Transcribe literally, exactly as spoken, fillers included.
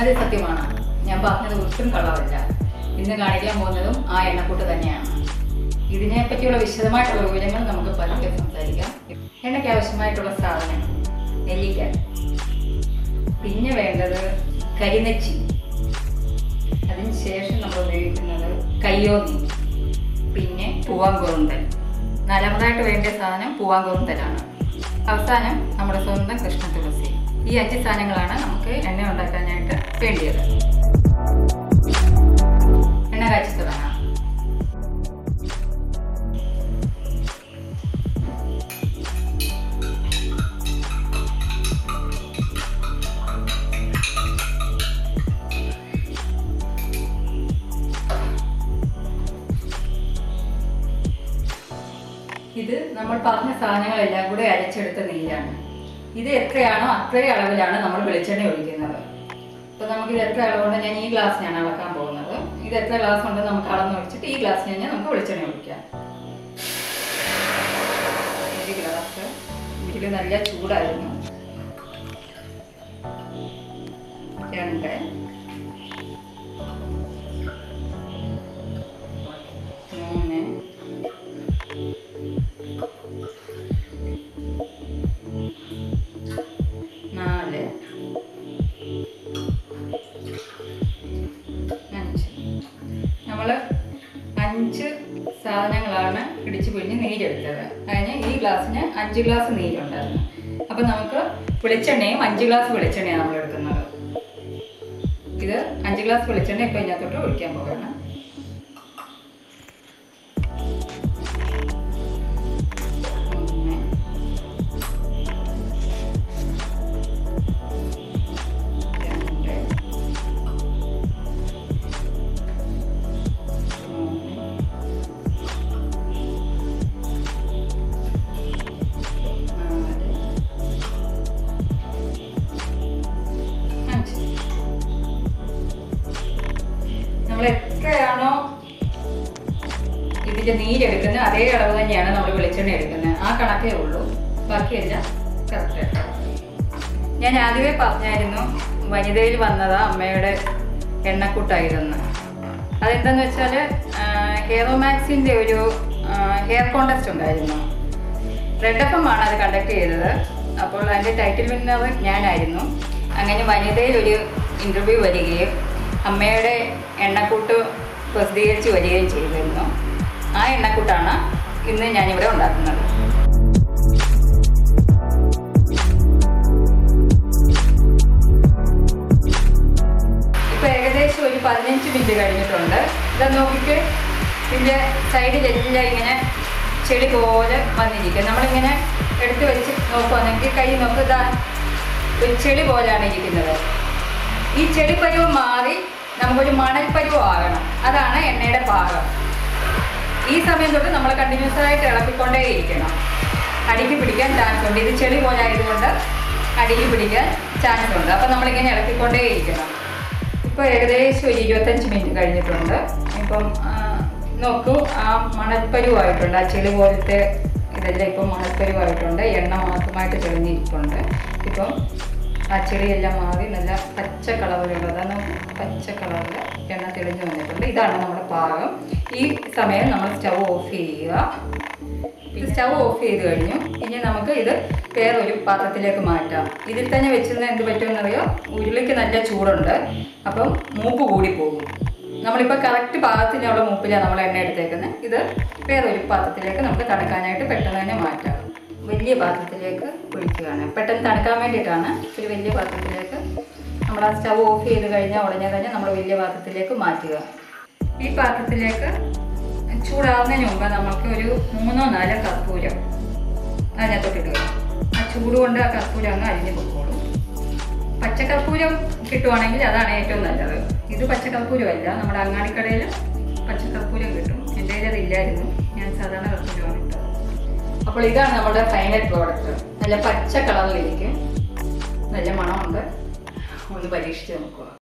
അത് സത്യമാണ്. ഞാൻ പറഞ്ഞത് ഒട്ടും കള്ളമല്ല. ഇന്ന് കാണിക്കാൻ പോകുന്നതും ആ എണ്ണക്കൂട്ട് തന്നെയാണ്. ഇതിനെ പറ്റിയുള്ള വിശദമായിട്ടുള്ള വിവരങ്ങൾ നമുക്ക് പതുക്കെ സംസാരിക്കാം. എണ്ണയ്ക്ക് ആവശ്യമായിട്ടുള്ള സാധനങ്ങൾ: നെല്ലിക്ക, പിന്നെ വേണ്ടത് കരിനെച്ചി, അതിന് ശേഷം നമ്മൾ ഉപയോഗിക്കുന്നത് കയ്യോന്നി, പിന്നെ പൂവാങ്കുറുന്തൽ. നാലാമതായിട്ട് വേണ്ട സാധനം പൂവാങ്കുറുന്തലാണ്. അവസാനം നമ്മുടെ സ്വന്തം കൃഷ്ണ തുളസി. ഈ അഞ്ച് സാധനങ്ങളാണ് നമുക്ക് എണ്ണ ഉണ്ടാക്കാനായിട്ട് വേണ്ടിയത്. എണ്ണ കാച്ചി തുടങ്ങാം. ഇത് നമ്മൾ പറഞ്ഞ സാധനങ്ങളെല്ലാം കൂടെ അരച്ചെടുത്ത നെയ്യാണ്. ഇത് എത്രയാണോ അത്രയും അളവിലാണ് നമ്മൾ വെളിച്ചെണ്ണ ഒഴിക്കുന്നത്. അപ്പോൾ നമുക്കിത് എത്ര അളവുണ്ട്, ഞാൻ ഈ ഗ്ലാസ്സിനാണ് അളക്കാൻ പോകുന്നത്. ഇത് എത്ര ഗ്ലാസ് ഉണ്ട് നമുക്ക് അളന്ന് ഒഴിച്ചിട്ട് ഈ ഗ്ലാസ്സിന് കഴിഞ്ഞാൽ നമുക്ക് വെളിച്ചെണ്ണ ഒഴിക്കാം. ഒരു ഗ്ലാസ്. ഇതിൽ നല്ല ചൂടായിരുന്നു. രണ്ട്, മൂന്ന്, നാല്, അഞ്ച്. നമ്മൾ അഞ്ച് സാധനങ്ങളാണ് ഇടിച്ച് പിഴിഞ്ഞ് നീരെടുത്തത്. അതിന് ഈ ഗ്ലാസ്സിന് അഞ്ച് ഗ്ലാസ് നീരുണ്ടായിരുന്നു. അപ്പം നമുക്ക് വെളിച്ചെണ്ണയും അഞ്ച് ഗ്ലാസ് വെളിച്ചെണ്ണയാണ് നമ്മൾ എടുക്കുന്നത്. ഇത് അഞ്ച് ഗ്ലാസ് വെളിച്ചെണ്ണ ഇപ്പം ഇതിനകത്തോട്ട് ഒഴിക്കാൻ പോവുകയാണ്. നമ്മൾ എത്രയാണോ ഇതിൻ്റെ നീരെടുക്കുന്നത് അതേ അളവ് തന്നെയാണ് നമ്മൾ വെളിച്ചെണ്ണ എടുക്കുന്നത്. ആ കണക്കേ ഉള്ളൂ, ബാക്കിയെല്ലാം കറക്റ്റായിട്ട്. ഞാൻ ആദ്യമേ പറഞ്ഞായിരുന്നു വനിതയിൽ വന്നതാ അമ്മയുടെ എണ്ണക്കൂട്ടായിരുന്നു. അതെന്താന്ന് വെച്ചാൽ ഹെയറോമാക്സിൻ്റെ ഒരു ഹെയർ കോൺടെസ്റ്റ് ഉണ്ടായിരുന്നു. റെഡ് എഫ് എം ആണ് അത് കണ്ടക്ട് ചെയ്തത്. അപ്പോൾ അതിൻ്റെ ടൈറ്റിൽ വിന്നർ ഞാനായിരുന്നു. അങ്ങനെ വനിതയിൽ ഒരു ഇൻ്റർവ്യൂ വരികയും അമ്മയുടെ എണ്ണക്കൂട്ട് പ്രസിദ്ധീകരിച്ച് വരികയും ചെയ്തിരുന്നു. ആ എണ്ണക്കൂട്ടാണ് ഇന്ന് ഞാനിവിടെ ഉണ്ടാക്കുന്നത്. ഇപ്പോൾ ഏകദേശം ഒരു പതിനഞ്ച് മിനിറ്റ് കഴിഞ്ഞിട്ടുണ്ട്. ഇത് നോക്കിയിട്ട് ഇതിൻ്റെ സൈഡിലെല്ലാം ഇങ്ങനെ ചെടി പോലെ വന്നിരിക്കും. നമ്മളിങ്ങനെ എടുത്ത് വെച്ച് നോക്കുകയാണെങ്കിൽ കൈ നോക്കുക, ഇതാ ഒരു ചെടി പോലെയാണ് ഇരിക്കുന്നത്. ഈ ചെടിപ്പരുവ് മാറി നമുക്കൊരു മണൽപ്പരുവ് ആകണം. അതാണ് എണ്ണയുടെ പാകം. ഈ സമയം തൊട്ട് നമ്മൾ കണ്ടിന്യൂസ് ആയിട്ട് ഇളക്കിക്കൊണ്ടേ ഇരിക്കണം. അടിക്ക് പിടിക്കാൻ ചാൻസ് ഉണ്ട്. ഇത് ചെളി പോലെ ആയതുകൊണ്ട് അടിക്ക് പിടിക്കാൻ ചാൻസ് ഉണ്ട്. അപ്പം നമ്മളിങ്ങനെ ഇളക്കിക്കൊണ്ടേ ഇരിക്കണം. ഇപ്പോൾ ഏകദേശം ഒരു ഇരുപത്തഞ്ച് മിനിറ്റ് കഴിഞ്ഞിട്ടുണ്ട്. ഇപ്പം നോക്കൂ, ആ മണൽപ്പരുവായിട്ടുണ്ട്. ആ ചെളി പോലത്തെ ഇതെല്ലാം ഇപ്പം മണൽപ്പരുവായിട്ടുണ്ട്. എണ്ണ മാത്രമായിട്ട് തെളിഞ്ഞിരിപ്പുണ്ട്. ഇപ്പം ആ ചെടിയെല്ലാം മാറി നല്ല പച്ച കളറിലുള്ളത്, പച്ച കളറിൽ എണ്ണ തെളിഞ്ഞു വന്നിട്ടുണ്ട്. ഇതാണ് നമ്മുടെ പാകം. ഈ സമയം നമ്മൾ സ്റ്റവ് ഓഫ് ചെയ്യുക. ഇത് സ്റ്റവ് ഓഫ് ചെയ്ത് കഴിഞ്ഞു. ഇനി നമുക്ക് ഇത് വേറൊരു പാത്രത്തിലേക്ക് മാറ്റാം. ഇതിൽ തന്നെ വെച്ചിരുന്ന എന്ത് പറ്റുമെന്നറിയോ, ഉരുളിക്ക് നല്ല ചൂടുണ്ട്. അപ്പം മൂപ്പ് കൂടി പോകും. നമ്മളിപ്പോൾ കറക്റ്റ് പാകത്തിനുള്ള മൂപ്പിലാണ് നമ്മൾ എണ്ണ എടുത്തേക്കുന്നത്. ഇത് വേറൊരു പാത്രത്തിലേക്ക് നമുക്ക് തണുക്കാനായിട്ട് പെട്ടെന്ന് തന്നെ മാറ്റാം. വലിയ പാത്രത്തിലേക്ക് ഒഴിക്കുകയാണ്. പെട്ടെന്ന് തണുക്കാൻ വേണ്ടിയിട്ടാണ്. ഒരു വലിയ പാത്രത്തിലേക്ക് നമ്മൾ ആ സ്റ്റവ് ഓഫ് ചെയ്ത് കഴിഞ്ഞാൽ ഉടനെ തന്നെ നമ്മൾ വലിയ പാത്രത്തിലേക്ക് മാറ്റുക. ഈ പാത്രത്തിലേക്ക് ചൂടാവുന്നതിന് മുമ്പ് നമുക്ക് ഒരു മൂന്നോ നാലോ കർപ്പൂരം അതിനകത്തോട്ട് ഇടുക. ആ ചൂട് കൊണ്ട് ആ കർപ്പൂരം അങ്ങ് അരിഞ്ഞു പൊക്കോളും. പച്ചക്കർപ്പൂരം കിട്ടുവാണെങ്കിൽ അതാണ് ഏറ്റവും നല്ലത്. ഇത് പച്ചക്കർപ്പൂരമല്ല, നമ്മുടെ അങ്ങാടിക്കടയിൽ പച്ചക്കർപ്പൂരം കിട്ടും. എൻ്റെ കയ്യിൽ അതില്ലായിരുന്നു. ഞാൻ സാധാരണ കർപ്പൂരമാണ് ഇട്ടത്. അപ്പോൾ ഇതാണ് നമ്മുടെ ഫൈനൽ പ്രോഡക്റ്റ്. നല്ല പച്ച കളറിലിരിക്കും, നല്ല മണമുണ്ട്. ഒന്ന് പരീക്ഷിച്ച് നോക്കുക.